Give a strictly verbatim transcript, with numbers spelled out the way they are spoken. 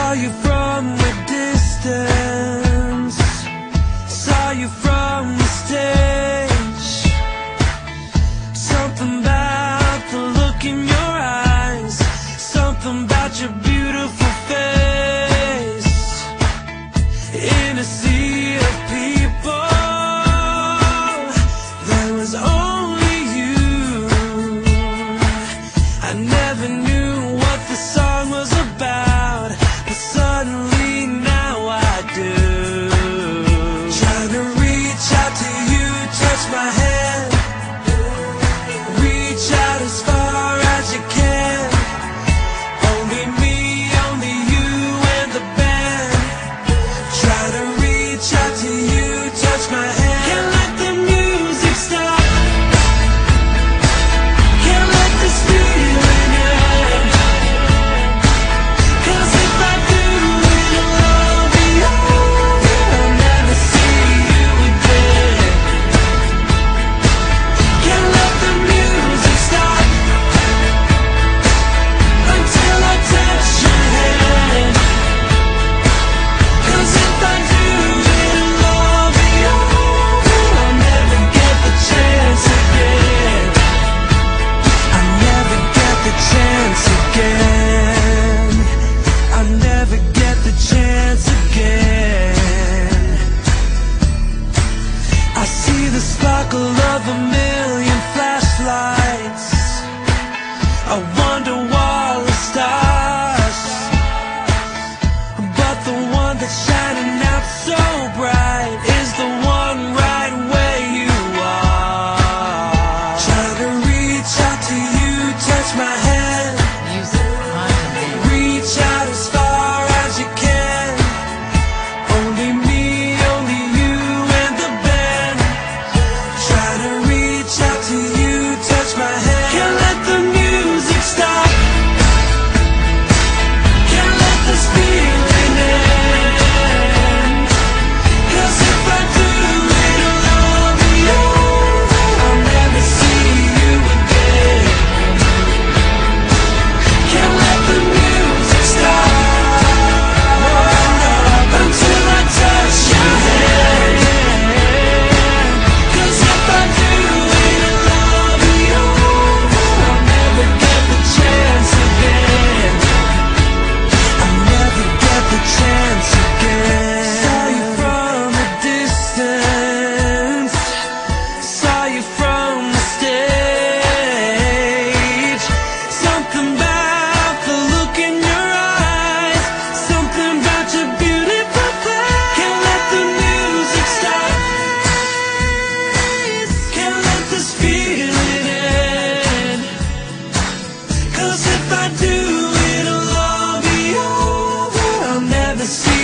Saw you from a distance, saw you from the stage. Something about the look in your eyes, something about your beautiful face. In a sea of people, there was only you. I never knew what the song was about, but suddenly now I do. Trying to reach out to you, touch my hand, reach out as far as you can. Only me, only you and the band. Try to reach out to you, touch my hand. Can't let the music stop, can't let this feeling end. Cause if I do, it'll all be over. I'll never see you again. Can't let the music stop until I touch your hand. Cause if I do, it'll all be over. I'll never get the chance again. I'll never get the chance again. I'll never get the chance again. I see the sparkle of a million flashlights. I wonder what the stars, but the one that's shining out so bright is the one right where you are. Trying to reach out to you, touch my hand, reach out as far as you can. Only me, only you and the band. Try to reach out to you, touch my hand. Can't let the music stop, can't let this feeling end. Cause if I do, it'll all be over. I'll never see you again. Can't let the music stop until I touch your hand. Cause if I do, it'll all be over. I'll never get the chance again. I'll never get the chance again. Saw you from a distance, saw you from the stage. Something about the look in your eyes, something about your beautiful face. Can't let the music stop, can't let this feeling end. Cause if I do, it'll all be over. I'll never see